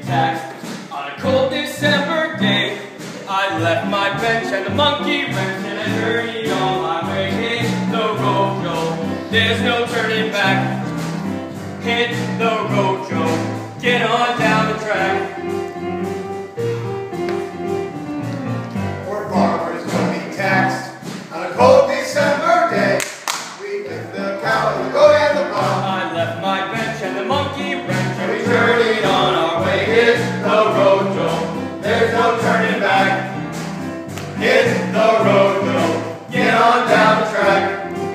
taxed. On a cold December day, I left my bench and the monkey wrench, and I journeyed on my way. Hit the road, Joe, there's no turning back. Hit the road, Joe, get on down the track. Poor farmers gonna be taxed on a cold December day. We lift the cow and the goat and the plow. I left my bench and the monkey wrench, and we journeyed on our way. Hit the road, Joe, there's no turning back. Hit the road, Joe, get on down the track.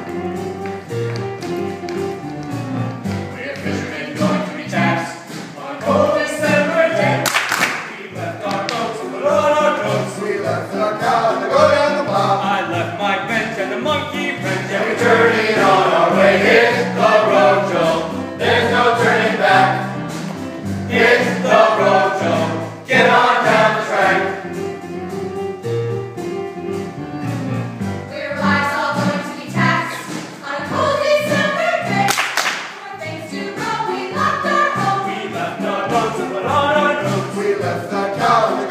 We have fishermen going to be taxed on a cold December day. We left our boats and put on our coats. We left the cow and the goat and the plow. I left my bench and the monkey wrench, and we Journeyed on our way. Hit the road, Joe, there's no turning back. Hit the road, Joe, get on down the track. We're lives all going to be taxed on a cold December day. For things to grow, we locked our home. We left our boats and put on our coats. we left the cow and the